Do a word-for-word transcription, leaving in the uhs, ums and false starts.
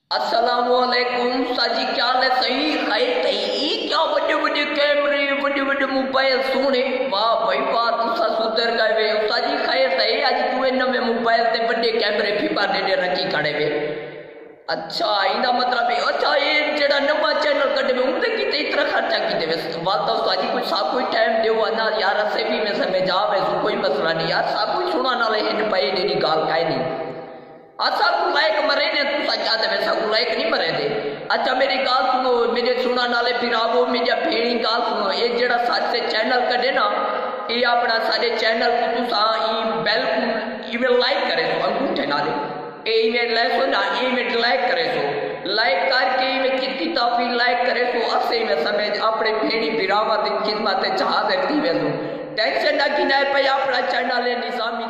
अस्सलामुअलैकुम साजी, क्या हाल है? सही खैर सही। क्या बड़े बड़े कैमरे, बड़े बड़े मोबाइल सोने, वाह भाई वाह, तुसा सुधर गए वे। साजी खैर सही, आज तू नवे मोबाइल ते बड़े कैमरे फीपा दे रखी खड़े वे। अच्छा इंदा मतलब है। अच्छा ये जेड़ा नवा चैनल कटे वे उनते किते इतना खर्चा किते वे? बात तो साजी कुछ सा कोई टाइम देओ ना यार, असे भी में समय जावे सो कोई मसला नहीं यार, सा कोई सुना ना ले इन पे देनी गाल काई नहीं। अच्छा को लाइक मरे ने तुसा क्या दे वैसा को लाइक नहीं मरे दे। अच्छा मेरी गाल सुनो, मेरे सुना नाले फिर आवो मेरी भेड़ी गाल सुनो। ये जेड़ा सच से चैनल कटे ना, ये अपना सारे चैनल को तुसा ई बेल को इवें लाइक करे सो अंगूठे नाले, ए इवें ले सो ना, इवें लाइक करे सो, लाइक करके इवें कितनी ताफी लाइक करे सो असे में समझ अपने भेड़ी बिरावा दी खिदमत जहाज दी वे सो। टेंशन ना कि ना पे अपना चैनल निजामी